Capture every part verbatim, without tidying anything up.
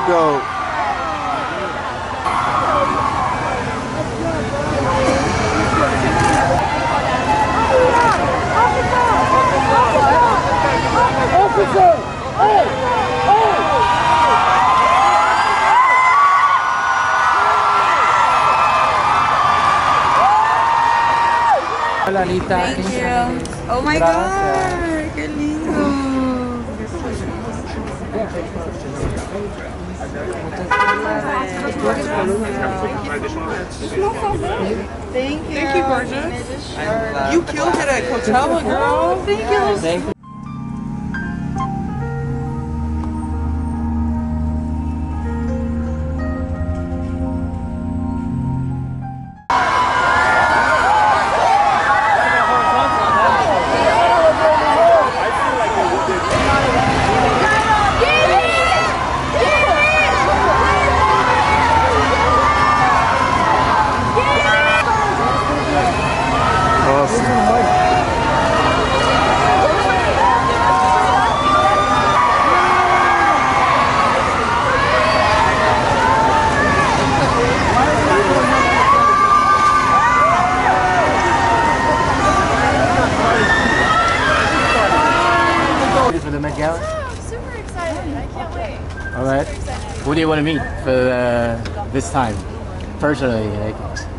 dope. Hola, Anita. Thank you. Oh my God, qué lindo. Thank you. Thank you, gorgeous. You killed it at Coachella, girl. Thank you. Thank you. For the Met Gala? Yeah, I'm super excited. I can't wait. All right. Who do you want to meet for uh, this time? Personally, like.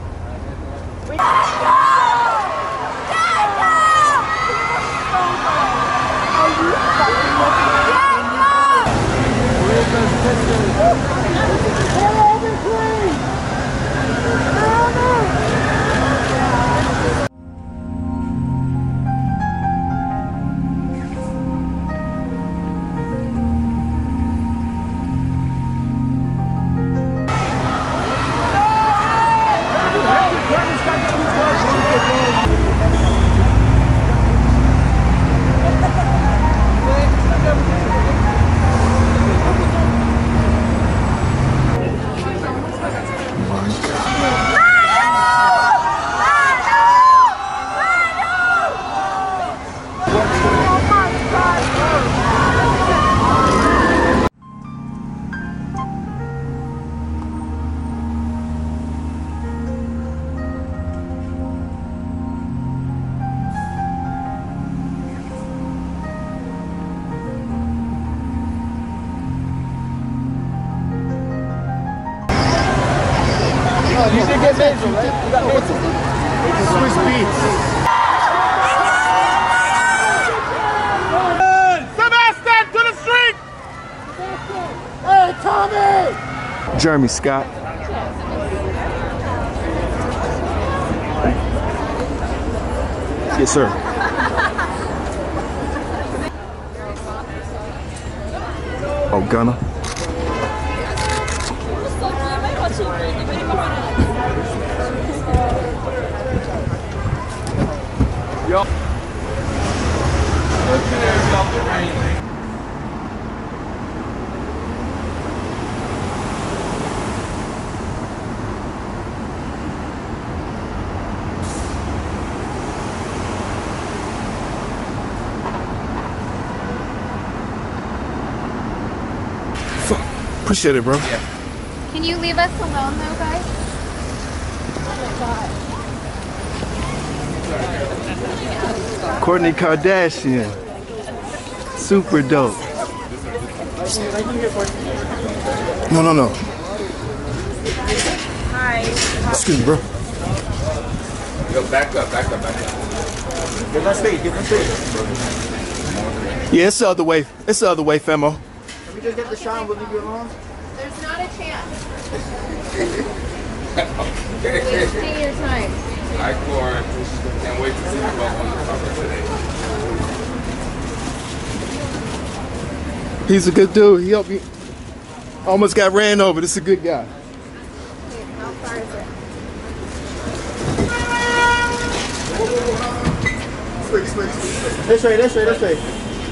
You should get Basil, right? You got Basil. Swiss beats. Sebastian, to the street! Hey, Tommy! Jeremy Scott. Yes, sir. Oh, Gunner. Yo. Fuck. Appreciate it, bro. Yeah. Can you leave us alone though, guys? Kourtney Kardashian. Super dope. No, no, no. Hi. Excuse me, bro. Yo, back up, back up, back up. Give us space, give us space. Yeah, it's the other way. It's the other way, Femo. Can we just get the shot? We'll leave you alone. There's not a chance. Okay. Wasting your time. Hi, Court. Can't wait to see you both on the cover today. He's a good dude. He helped me. Almost got ran over. This is a good guy. How far is it? This way, this way, this way.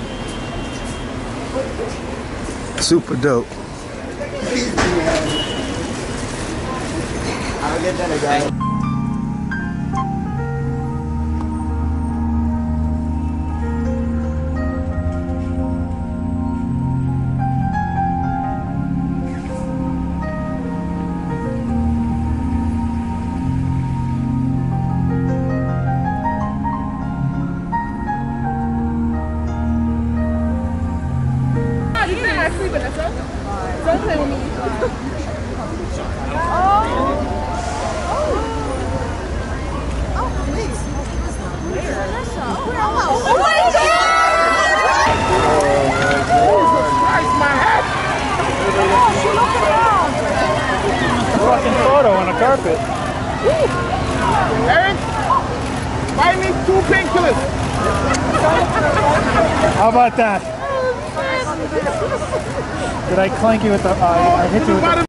Super dope. I'll get that guy. carpet. Eric, buy me two painkillers. How about that? Did I clank you with the? Uh, I hit you with the.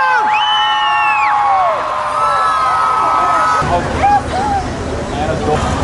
Go.